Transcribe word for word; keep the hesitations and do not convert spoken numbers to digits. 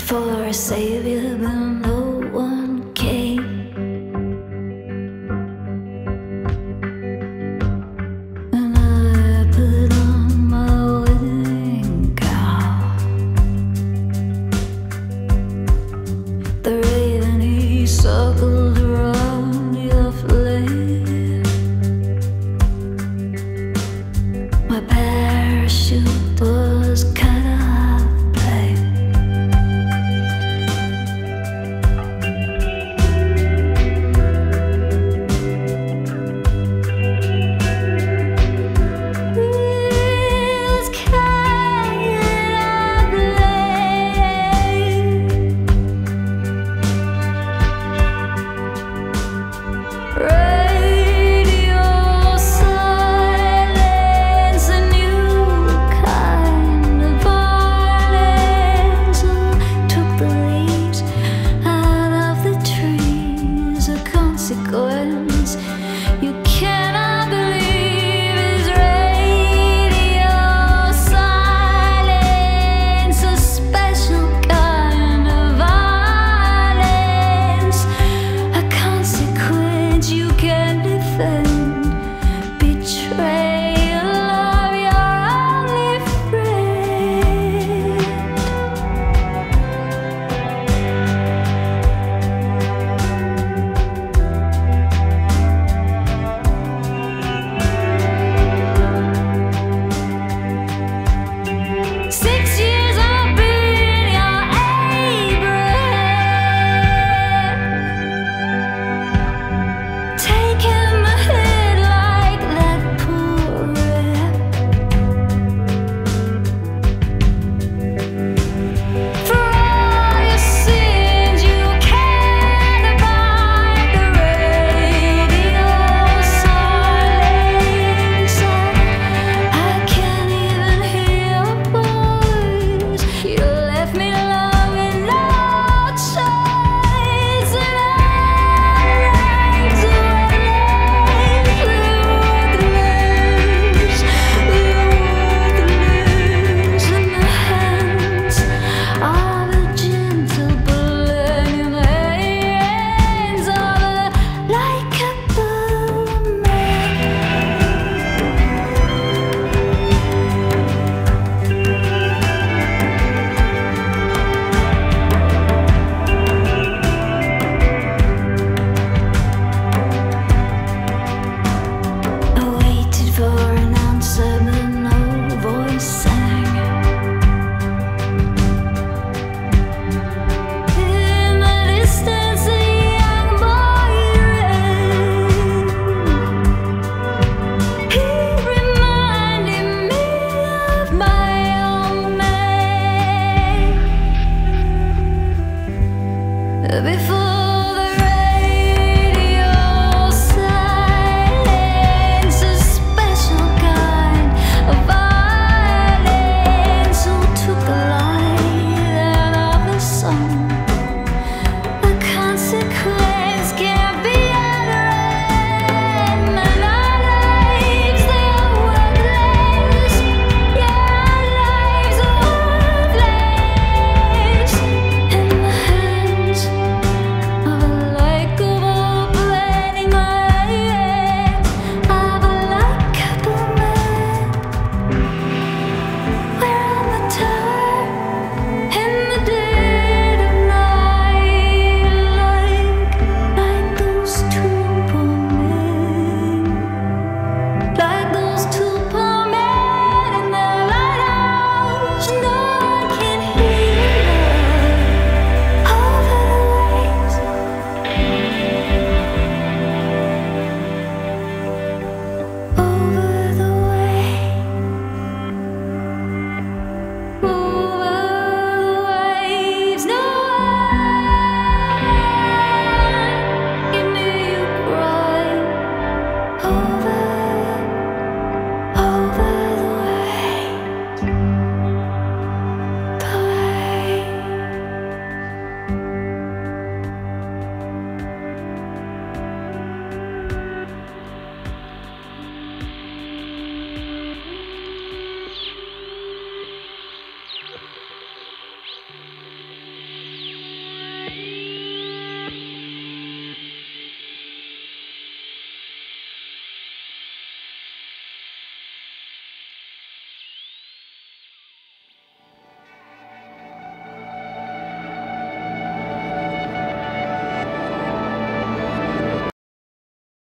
for a saviour, but no one came. And I put on my wedding gown. The raven, he circled around your flame. My parachute was cut off blade. Wheels carried off blade. Radio silence, a new kind of violence took the leaves out of the trees. A consequence you cannot believe is radio silence, a special kind of violence. A consequence you can defend. Betray